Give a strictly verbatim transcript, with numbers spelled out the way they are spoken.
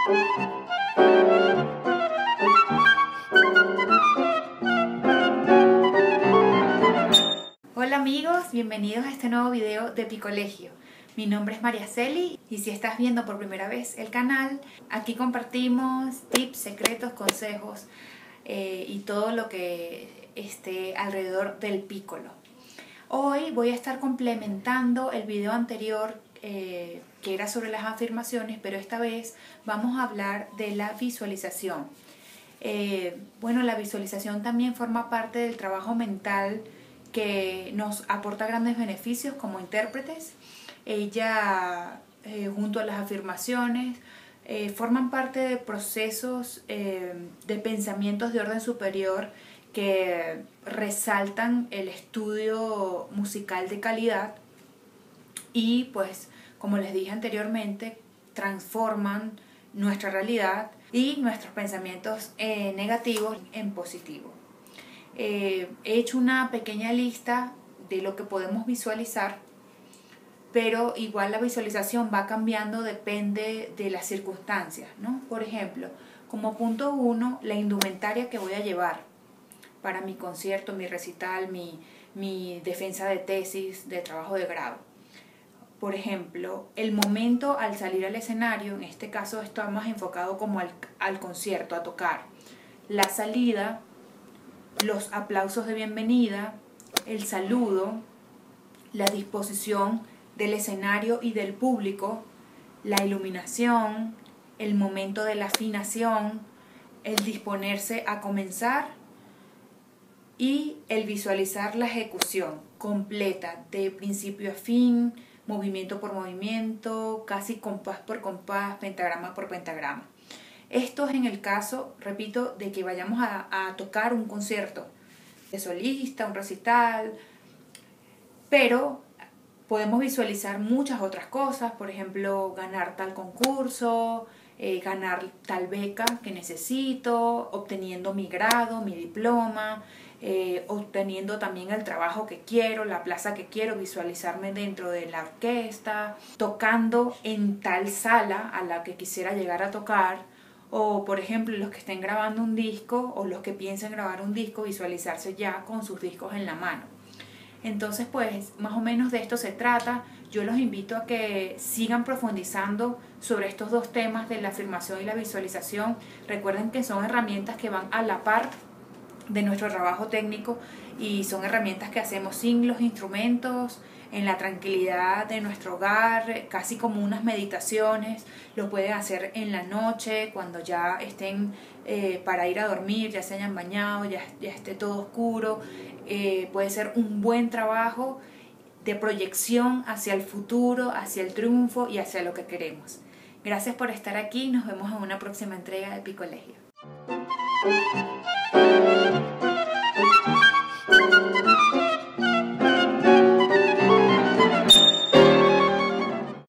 Hola amigos, bienvenidos a este nuevo video de Picolegio. Mi nombre es María Celi y si estás viendo por primera vez el canal, aquí compartimos tips, secretos, consejos eh, y todo lo que esté alrededor del pícolo. Hoy voy a estar complementando el video anterior eh, que era sobre las afirmaciones, pero esta vez vamos a hablar de la visualización. Eh, bueno, la visualización también forma parte del trabajo mental que nos aporta grandes beneficios como intérpretes. Ella, eh, junto a las afirmaciones, eh, forman parte de procesos eh, de pensamientos de orden superior que resaltan el estudio musical de calidad y, pues, como les dije anteriormente, transforman nuestra realidad y nuestros pensamientos eh, negativos en positivos. Eh, he hecho una pequeña lista de lo que podemos visualizar, pero igual la visualización va cambiando, depende de las circunstancias, ¿no? Por ejemplo, como punto uno, la indumentaria que voy a llevar para mi concierto, mi recital, mi, mi defensa de tesis, de trabajo de grado. Por ejemplo, el momento al salir al escenario, en este caso está más enfocado como al, al concierto, a tocar. La salida, los aplausos de bienvenida, el saludo, la disposición del escenario y del público, la iluminación, el momento de la afinación, el disponerse a comenzar y el visualizar la ejecución completa de principio a fin, movimiento por movimiento, casi compás por compás, pentagrama por pentagrama. Esto es en el caso, repito, de que vayamos a, a tocar un concierto de solista, un recital, pero podemos visualizar muchas otras cosas, por ejemplo, ganar tal concurso, eh, ganar tal beca que necesito, obteniendo mi grado, mi diploma, eh, obteniendo también el trabajo que quiero, la plaza que quiero, visualizarme dentro de la orquesta, tocando en tal sala a la que quisiera llegar a tocar, o por ejemplo los que estén grabando un disco o los que piensen grabar un disco, visualizarse ya con sus discos en la mano. Entonces, pues, más o menos de esto se trata. Yo los invito a que sigan profundizando sobre estos dos temas de la afirmación y la visualización. Recuerden que son herramientas que van a la par de nuestro trabajo técnico y son herramientas que hacemos sin los instrumentos, en la tranquilidad de nuestro hogar, casi como unas meditaciones. Lo pueden hacer en la noche, cuando ya estén eh, para ir a dormir, ya se hayan bañado, ya, ya esté todo oscuro. Eh, puede ser un buen trabajo de proyección hacia el futuro, hacia el triunfo y hacia lo que queremos. Gracias por estar aquí, nos vemos en una próxima entrega de Picolegio.